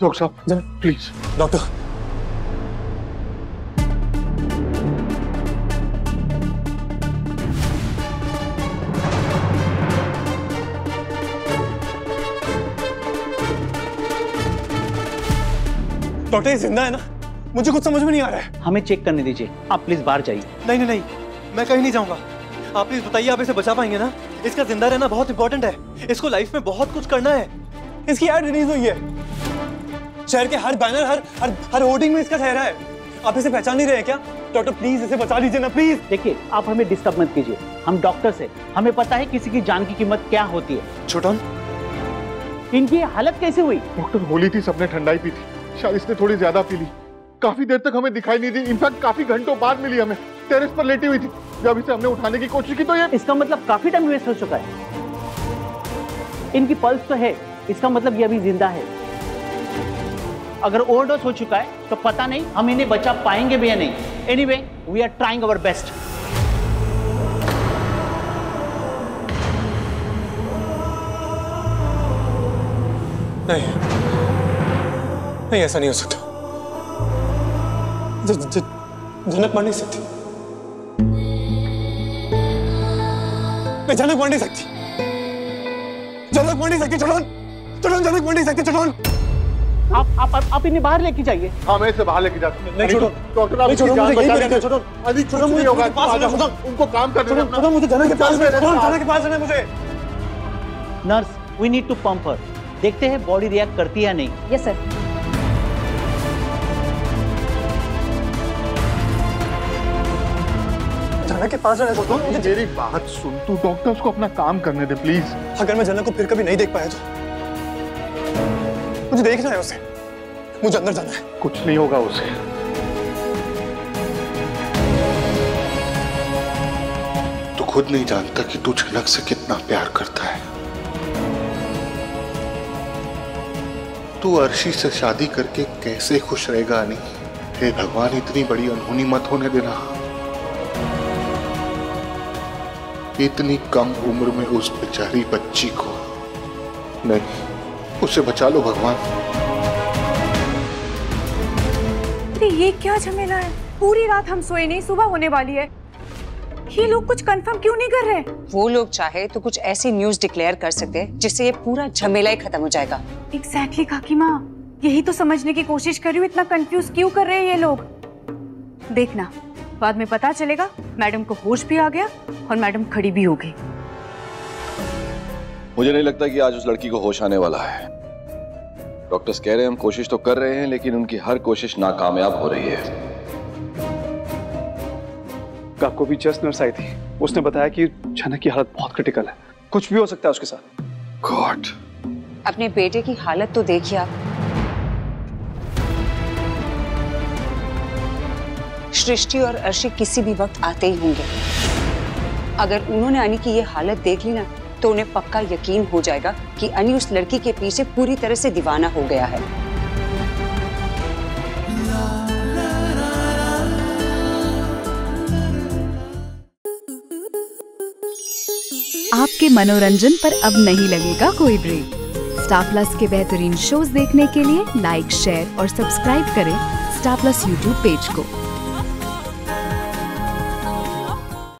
Doctor साहब please. Doctor, doctor ये जिंदा है ना? मुझे कुछ समझ में नहीं आ रहा है। हमें चेक करने दीजिए, आप प्लीज बाहर जाइए। नहीं नहीं नहीं, मैं कहीं नहीं जाऊंगा। आप प्लीज बताइए, आप इसे बचा पाएंगे ना? इसका जिंदा रहना बहुत इंपॉर्टेंट है। इसको लाइफ में बहुत कुछ करना है। इसकी एड रिलीज हुई है, शहर के हर बैनर, हर होर्डिंग में इसका चेहरा है। आप इसे पहचान नहीं रहे हैं क्या? डॉक्टर प्लीज इसे बचा लीजिए ना, प्लीज। देखिए, आप हमें डिस्टर्ब मत कीजिए, हम डॉक्टर्स हैं, हमें पता है किसी की जान की कीमत क्या होती है। छोटन, इनकी हालत कैसे हुई? डॉक्टर होली थी, सबने ठंडाई पी थी, शायद इसने थोड़ी ज्यादा पी ली। काफी देर तक हमें दिखाई नहीं दी, इनफैक्ट काफी घंटों बाद मिली हमें। टेरेस पर लेटी हुई थी, जब इसे हमने उठाने की कोशिश की तो ये। इसका मतलब काफी टाइम वेस्ट हो चुका है। इनकी पल्स तो है, इसका मतलब ये अभी जिंदा है। अगर ओवरडोज हो चुका है तो पता नहीं हम इन्हें बचा पाएंगे भी या नहीं। Anyway, we are trying our best. नहीं नहीं, ऐसा नहीं हो सकता। झनक मर नहीं सकती, मैं झनक मर नहीं सकती, झनक मर नहीं सकती। चलोन, चलोन, झनक मर नहीं सकती। चलोन, आप इन्हें बाहर लेके जाइए। हाँ, मैं इसे बाहर लेके जाता हूँ। नहीं छोड़ो डॉक्टर, आप इसकी जान बचा लीजिए। अभी कुछ नहीं होगा, उनको काम करने दो। मुझे झनक के पास जाना है मुझे। Nurse, we need to pump her. देखते हैं बॉडी रिएक्ट करती है या नहीं। Yes sir. झनक के पास जाना है। मेरी बात सुन, तू डॉक्टर्स को अपना काम करने दे प्लीज। अगर मैं झनक को फिर कभी नहीं देख पाया तो मुझे देखना है उसे, मुझे अंदर जाना है। कुछ नहीं होगा उसे। तू खुद नहीं जानता कि तू झनक से कितना प्यार करता है। तू अर्शी से शादी करके कैसे खुश रहेगा अनी? हे भगवान, इतनी बड़ी अनहोनी मत होने देना। इतनी कम उम्र में उस बेचारी बच्ची को। नहीं, उसे बचा लो भगवान। अरे ये क्या झमेला है? पूरी रात हम सोए नहीं, सुबह होने वाली है। ये लोग कुछ कंफर्म क्यों नहीं कर रहे? वो लोग चाहे तो कुछ ऐसी न्यूज डिक्लेयर कर सकते हैं जिससे ये पूरा झमेला ही खत्म हो जाएगा। एग्जैक्टली काकी माँ, यही तो समझने की कोशिश कर रही हूँ, इतना कंफ्यूज क्यों कर रहे हैं ये लोग। देखना, बाद में पता चलेगा मैडम को होश भी आ गया और मैडम खड़ी भी हो गई। मुझे नहीं लगता कि आज उस लड़की को होश आने वाला है। डॉक्टर्स कह रहे हैं हम कोशिश तो कर रहे हैं, लेकिन उनकी हर कोशिश नाकामयाब हो रही है। आपको भी जस्ट नर्स आई थी, उसने बताया कि झनक की हालत बहुत क्रिटिकल है, कुछ भी हो सकता है उसके साथ। गॉड, अपने बेटे की हालत तो देखिए आप। सृष्टि और अर्शी किसी भी वक्त आते ही होंगे। अगर उन्होंने अनी की ये हालत देख ली ना, तो उन्हें पक्का यकीन हो जाएगा कि अनी उस लड़की के पीछे पूरी तरह से दीवाना हो गया है। आपके मनोरंजन पर अब नहीं लगेगा कोई ब्रेक। स्टार प्लस के बेहतरीन शोज देखने के लिए लाइक, शेयर और सब्सक्राइब करें स्टार प्लस यूट्यूब पेज को।